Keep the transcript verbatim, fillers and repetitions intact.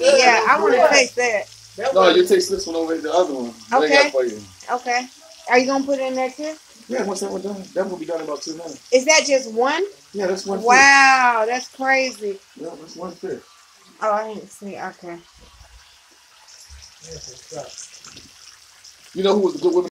Yeah, I want to taste that. No, you taste this one over here, the other one. Okay. For you. Okay. Are you gonna put it in there too? Yeah, once that one done, that will be done in about two minutes. Is that just one? Yeah, that's one. Wow, fish. That's crazy. Yeah, that's one fish. Oh, I didn't see. Okay. You know who was a good woman?